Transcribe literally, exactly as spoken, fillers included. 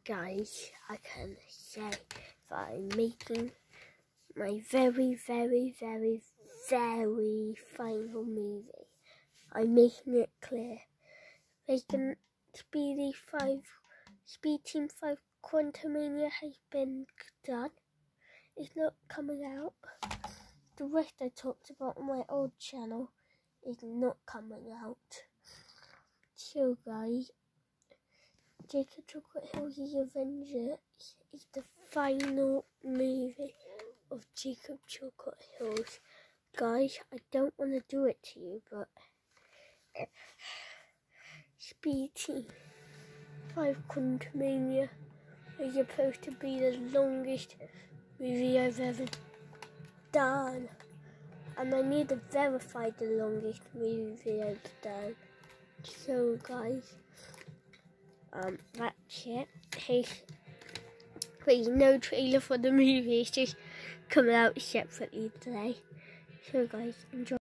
Guys, I can say that I'm making my very, very, very, very final movie. I'm making it clear. Making Speedy five, Speed Team five Quantumania has been done. It's not coming out. The rest I talked about on my old channel is not coming out. So guys, Jacob Chocolate Hills' Avengers is the final movie of Jacob Chocolate Hills. Guys, I don't want to do it to you, but Speed Team five Quantumania is supposed to be the longest movie I've ever done. And I need to verify the longest movie I've done. So guys, um, that's it. Hey, there's no trailer for the movie, it's just coming out separately today. So guys, enjoy.